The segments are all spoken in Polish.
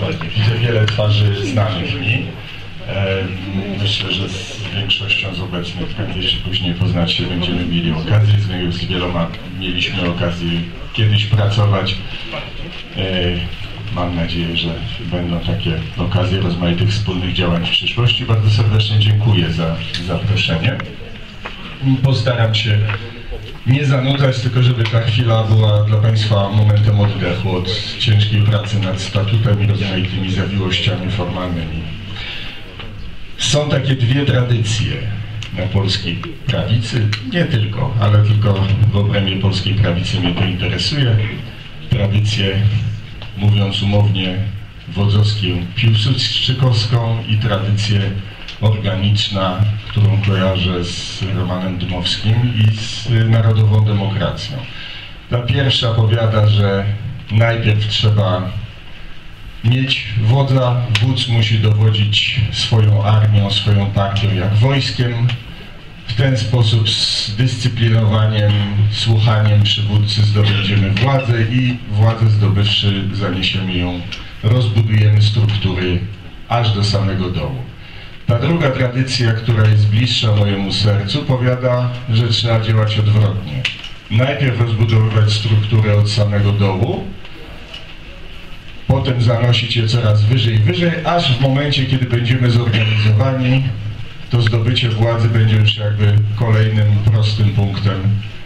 dokładnie. Widzę wiele twarzy znanych mi. Myślę, że z większością z obecnych prędzej czy później poznać się będziemy mieli okazję. Z wieloma mieliśmy okazję kiedyś pracować. Mam nadzieję, że będą takie okazje rozmaitych wspólnych działań w przyszłości. Bardzo serdecznie dziękuję za zaproszenie. Postaram się nie zanudzać, tylko żeby ta chwila była dla Państwa momentem oddechu od ciężkiej pracy nad statutem i rozmaitymi zawiłościami formalnymi. Są takie dwie tradycje na polskiej prawicy, nie tylko, ale tylko w obrębie polskiej prawicy mnie to interesuje. Tradycję, mówiąc umownie, wodzowską, piłsudczykowską i tradycję organiczna, którą kojarzę z Romanem Dmowskim i z narodową demokracją. Ta pierwsza powiada, że najpierw trzeba mieć wodza, wódz musi dowodzić swoją armią, swoją partią jak wojskiem. W ten sposób z dyscyplinowaniem, słuchaniem przywódcy zdobędziemy władzę i władzę zdobywszy zaniesiemy ją, rozbudujemy struktury aż do samego dołu. Ta druga tradycja, która jest bliższa mojemu sercu, powiada, że trzeba działać odwrotnie. Najpierw rozbudowywać strukturę od samego dołu, potem zanosić je coraz wyżej, aż w momencie, kiedy będziemy zorganizowani, to zdobycie władzy będzie już jakby kolejnym prostym punktem,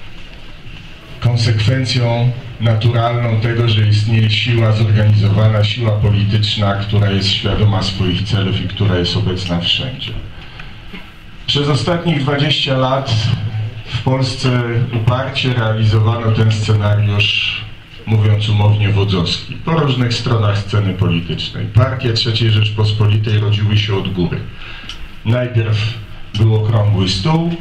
konsekwencją naturalną tego, że istnieje siła zorganizowana, siła polityczna, która jest świadoma swoich celów i która jest obecna wszędzie. Przez ostatnich 20 lat w Polsce uparcie realizowano ten scenariusz, mówiąc umownie, wodzowski, po różnych stronach sceny politycznej. Partie III Rzeczpospolitej rodziły się od góry. Najpierw był okrągły stół,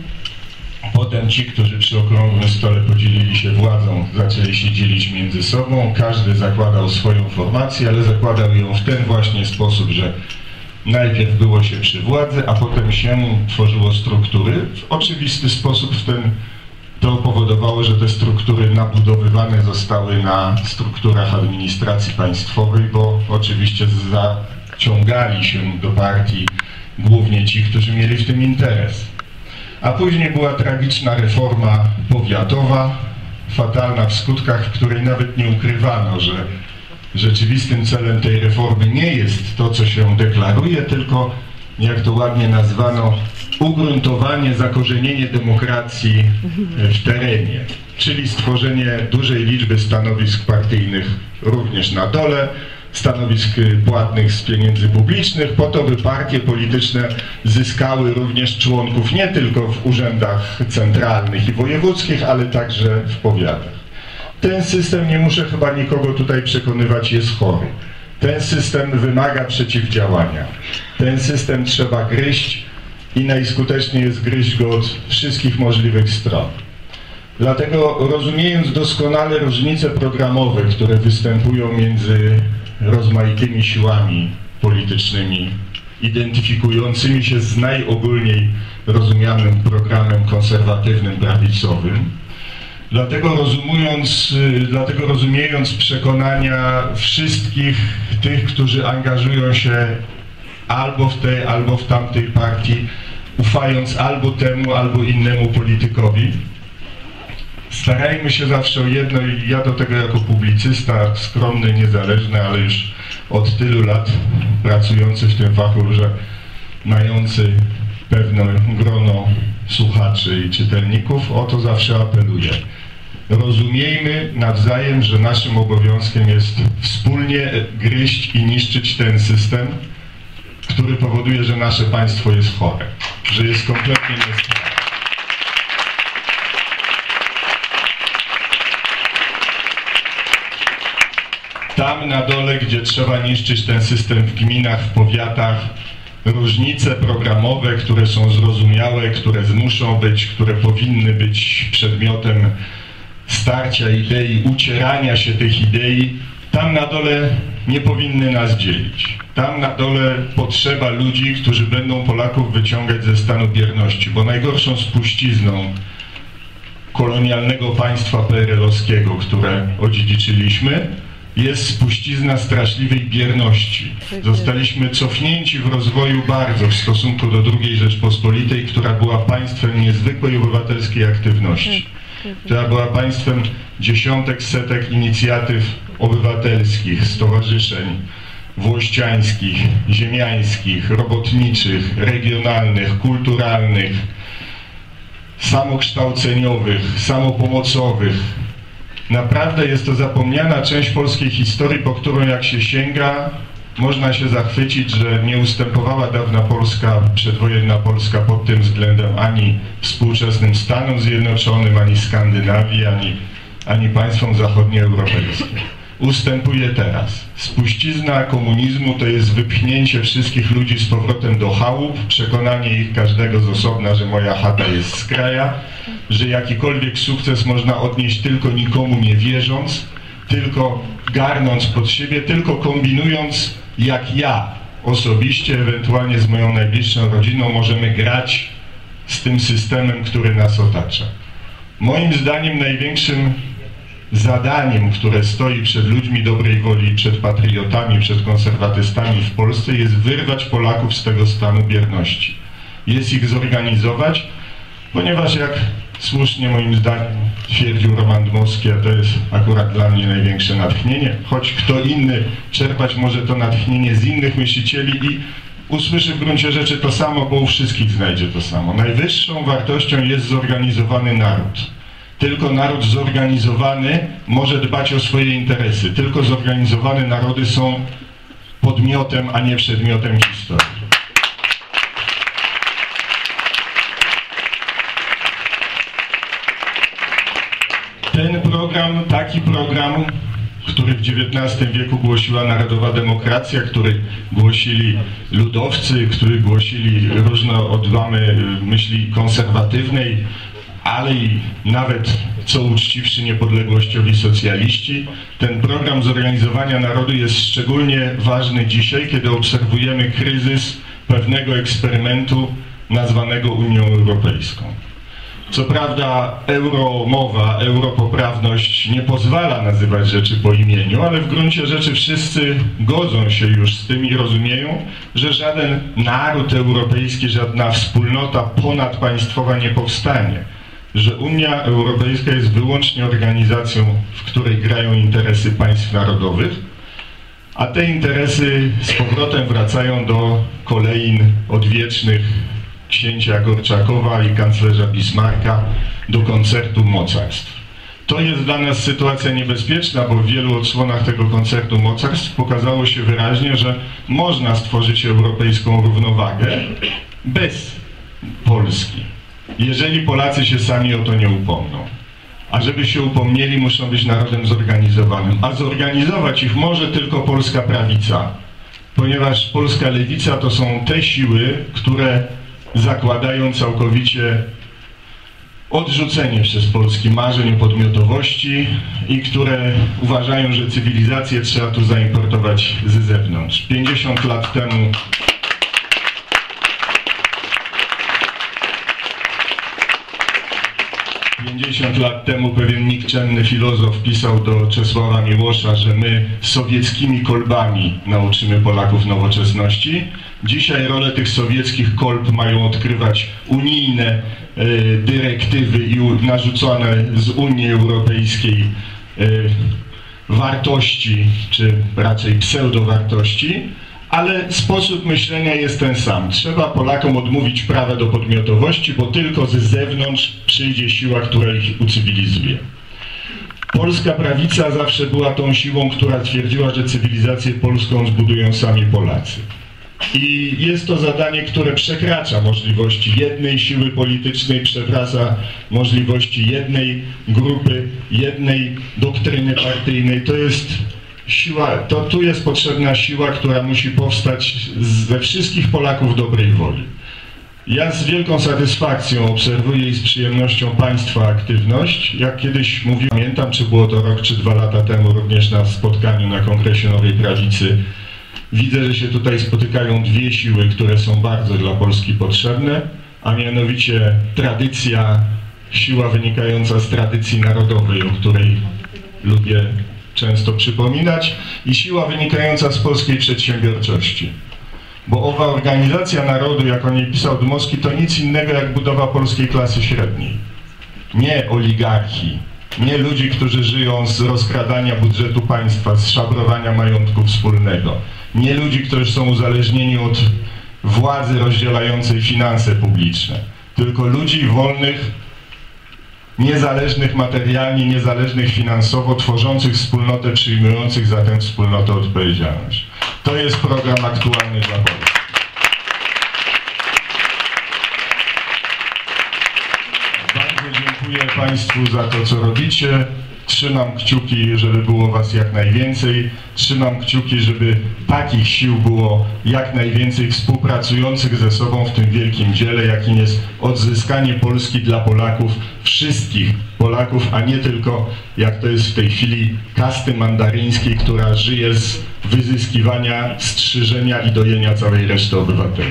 potem ci, którzy przy okrągłym stole podzielili się władzą, zaczęli się dzielić między sobą. Każdy zakładał swoją formację, ale zakładał ją w ten właśnie sposób, że najpierw było się przy władzy, a potem się tworzyło struktury. W oczywisty sposób to powodowało, że te struktury nabudowywane zostały na strukturach administracji państwowej, bo oczywiście zaciągali się do partii głównie ci, którzy mieli w tym interes. A później była tragiczna reforma powiatowa, fatalna w skutkach, w której nawet nie ukrywano, że rzeczywistym celem tej reformy nie jest to, co się deklaruje, tylko, jak to ładnie nazwano, ugruntowanie, zakorzenienie demokracji w terenie, czyli stworzenie dużej liczby stanowisk partyjnych również na dole, stanowisk płatnych z pieniędzy publicznych, po to, by partie polityczne zyskały również członków nie tylko w urzędach centralnych i wojewódzkich, ale także w powiatach. Ten system, nie muszę chyba nikogo tutaj przekonywać, jest chory. Ten system wymaga przeciwdziałania. Ten system trzeba gryźć i najskuteczniej jest gryźć go od wszystkich możliwych stron. Dlatego, rozumiejąc doskonale różnice programowe, które występują między rozmaitymi siłami politycznymi, identyfikującymi się z najogólniej rozumianym programem konserwatywnym, prawicowym, dlatego rozumiejąc przekonania wszystkich tych, którzy angażują się albo w tej, albo w tamtej partii, ufając albo temu, albo innemu politykowi, starajmy się zawsze o jedno i ja do tego jako publicysta, skromny, niezależny, ale już od tylu lat pracujący w tym fachu, że mający pewne grono słuchaczy i czytelników, o to zawsze apeluję. Rozumiejmy nawzajem, że naszym obowiązkiem jest wspólnie gryźć i niszczyć ten system, który powoduje, że nasze państwo jest chore, że jest kompletnie niesprawne. Tam na dole, gdzie trzeba niszczyć ten system w gminach, w powiatach, różnice programowe, które są zrozumiałe, które muszą być, które powinny być przedmiotem starcia idei, ucierania się tych idei, tam na dole nie powinny nas dzielić. Tam na dole potrzeba ludzi, którzy będą Polaków wyciągać ze stanu bierności, bo najgorszą spuścizną kolonialnego państwa PRL-owskiego, które odziedziczyliśmy, jest spuścizna straszliwej bierności. Zostaliśmy cofnięci w rozwoju bardzo w stosunku do II Rzeczpospolitej, która była państwem niezwykłej obywatelskiej aktywności. Która była państwem dziesiątek, setek inicjatyw obywatelskich, stowarzyszeń włościańskich, ziemiańskich, robotniczych, regionalnych, kulturalnych, samokształceniowych, samopomocowych. Naprawdę jest to zapomniana część polskiej historii, po którą jak się sięga, można się zachwycić, że nie ustępowała dawna Polska, przedwojenna Polska pod tym względem ani współczesnym Stanom Zjednoczonym, ani Skandynawii, ani państwom zachodnioeuropejskim. Ustępuje teraz. Spuścizna komunizmu to jest wypchnięcie wszystkich ludzi z powrotem do chałup, przekonanie ich każdego z osobna, że moja chata jest z kraja, że jakikolwiek sukces można odnieść tylko nikomu nie wierząc, tylko garnąc pod siebie, tylko kombinując jak ja osobiście, ewentualnie z moją najbliższą rodziną możemy grać z tym systemem, który nas otacza. Moim zdaniem największym zadaniem, które stoi przed ludźmi dobrej woli, przed patriotami, przed konserwatystami w Polsce, jest wyrwać Polaków z tego stanu bierności. Jest ich zorganizować, ponieważ jak słusznie moim zdaniem twierdził Roman Dmowski, a to jest akurat dla mnie największe natchnienie, choć kto inny czerpać może to natchnienie z innych myślicieli i usłyszy w gruncie rzeczy to samo, bo u wszystkich znajdzie to samo. Najwyższą wartością jest zorganizowany naród. Tylko naród zorganizowany może dbać o swoje interesy. Tylko zorganizowane narody są podmiotem, a nie przedmiotem historii. Ten program, taki program, który w XIX wieku głosiła Narodowa Demokracja, który głosili ludowcy, który głosili różne odłamy myśli konserwatywnej, ale i nawet co uczciwszy niepodległościowi socjaliści. Ten program zorganizowania narodu jest szczególnie ważny dzisiaj, kiedy obserwujemy kryzys pewnego eksperymentu nazwanego Unią Europejską. Co prawda euromowa, europoprawność nie pozwala nazywać rzeczy po imieniu, ale w gruncie rzeczy wszyscy godzą się już z tym i rozumieją, że żaden naród europejski, żadna wspólnota ponadpaństwowa nie powstanie. Że Unia Europejska jest wyłącznie organizacją, w której grają interesy państw narodowych, a te interesy z powrotem wracają do kolejn odwiecznych księcia Gorczakowa i kanclerza Bismarcka, do koncertu mocarstw. To jest dla nas sytuacja niebezpieczna, bo w wielu odsłonach tego koncertu mocarstw pokazało się wyraźnie, że można stworzyć europejską równowagę bez Polski, jeżeli Polacy się sami o to nie upomną. A żeby się upomnieli, muszą być narodem zorganizowanym. A zorganizować ich może tylko polska prawica, ponieważ polska lewica to są te siły, które zakładają całkowicie odrzucenie przez Polski marzeń o podmiotowości i które uważają, że cywilizację trzeba tu zaimportować z zewnątrz. 50 lat temu pewien nikczemny filozof pisał do Czesława Miłosza, że my sowieckimi kolbami nauczymy Polaków nowoczesności. Dzisiaj rolę tych sowieckich kolb mają odgrywać unijne dyrektywy i narzucone z Unii Europejskiej wartości, czy raczej pseudowartości, ale sposób myślenia jest ten sam. Trzeba Polakom odmówić prawa do podmiotowości, bo tylko z zewnątrz przyjdzie siła, która ich ucywilizuje. Polska prawica zawsze była tą siłą, która twierdziła, że cywilizację polską zbudują sami Polacy. I jest to zadanie, które przekracza możliwości jednej siły politycznej, przekracza możliwości jednej grupy, jednej doktryny partyjnej. To jest siła, tu jest potrzebna siła, która musi powstać ze wszystkich Polaków dobrej woli. Ja z wielką satysfakcją obserwuję i z przyjemnością Państwa aktywność. Jak kiedyś mówiłem, pamiętam, czy było to rok czy 2 lata temu, również na spotkaniu na Kongresie Nowej Prawicy, widzę, że się tutaj spotykają dwie siły, które są bardzo dla Polski potrzebne, a mianowicie tradycja, siła wynikająca z tradycji narodowej, o której lubię często przypominać, i siła wynikająca z polskiej przedsiębiorczości. Bo owa organizacja narodu, jak o niej pisał Dmowski, to nic innego jak budowa polskiej klasy średniej. Nie oligarchii, nie ludzi, którzy żyją z rozkradania budżetu państwa, z szabrowania majątku wspólnego. Nie ludzi, którzy są uzależnieni od władzy rozdzielającej finanse publiczne. Tylko ludzi wolnych, niezależnych materialnie, niezależnych finansowo, tworzących wspólnotę, przyjmujących za tę wspólnotę odpowiedzialność. To jest program aktualny dla Polski. Bardzo dziękuję Państwu za to, co robicie. Trzymam kciuki, żeby było Was jak najwięcej. Trzymam kciuki, żeby takich sił było jak najwięcej współpracujących ze sobą w tym wielkim dziele, jakim jest odzyskanie Polski dla Polaków, wszystkich Polaków, a nie tylko, jak to jest w tej chwili, kasty mandaryńskiej, która żyje z wyzyskiwania, strzyżenia i dojenia całej reszty obywateli.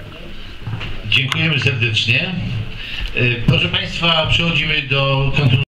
Dziękujemy serdecznie. Proszę Państwa, przechodzimy do kontynuacji.